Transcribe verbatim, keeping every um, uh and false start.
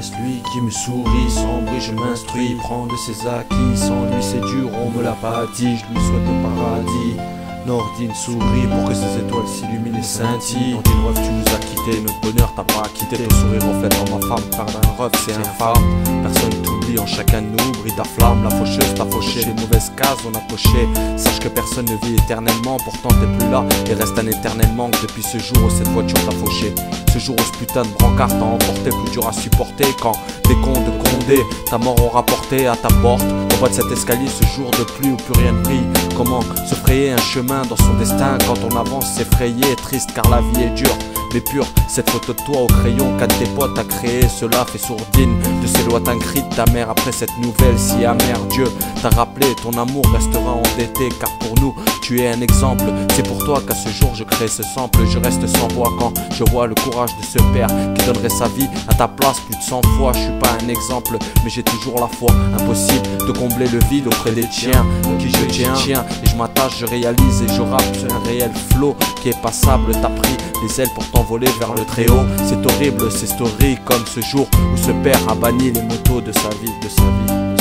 reste lui qui me sourit. Sans bruit je m'instruis, prends de ses acquis. Sans lui c'est dur, on me l'a pas dit. Je lui souhaite le paradis. Nordine sourit pour que ses étoiles s'illuminent et scintillent. Nordine ref, tu nous as quittés, notre bonheur t'a pas quitté. Ton sourire reflète en ma femme, perdre un ref c'est infâme. Personne t'oublie, en chacun de nous brille ta flamme. La faucheuse t'a fauché, les mauvaises cases on a coché. Sache que personne ne vit éternellement, pourtant t'es plus là et reste un éternel manque depuis ce jour où cette voiture t'a fauché. Ce jour où ce putain de brancard t'a emporté, plus dur à supporter quand des cons de Condé ta mort ont rapporté à ta porte. Au bas de cet escalier ce jour de pluie où plus rien ne brille. Comment se frayer un chemin dans son destin quand on avance s'effrayer, triste car la vie est dure mais pure. Cette photo de toi au crayon qu'un de tes potes a créé, cela fait sourdine de ces lointains cris de ta mère après cette nouvelle si amère. Dieu t'a rappelé, ton amour restera endetté car pour nous tu es un exemple. C'est pour toi qu'à ce jour je crée ce sample. Je reste sans voix quand je vois le courage de ce père qui donnerait sa vie à ta place plus de cent fois. Je suis pas un exemple mais j'ai toujours la foi. Impossible de combler le vide auprès des tiens qui je tiens. Et je m'attache, je réalise et je rappe sur un réel flow qui est passable. T'as pris les ailes pour t'envoler vers le très haut. C'est horrible, c'est story comme ce jour où ce père a banni les motos de sa vie, de sa vie.